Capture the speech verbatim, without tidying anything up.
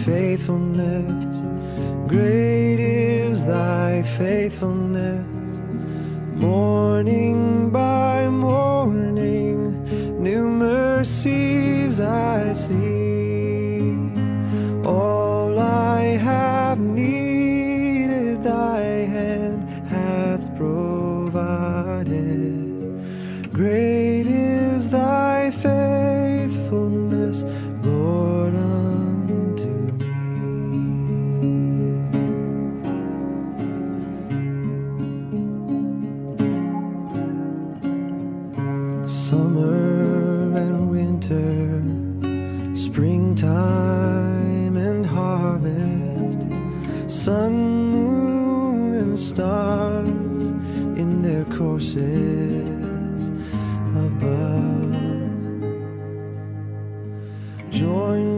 faithfulness. Great is thy faithfulness. Morning by morning, new mercies I see. All I have needed, thy hand hath provided. Great is thy faithfulness, Lord, unto me. Summer and winter, springtime and harvest, sun, moon, and stars in their courses above join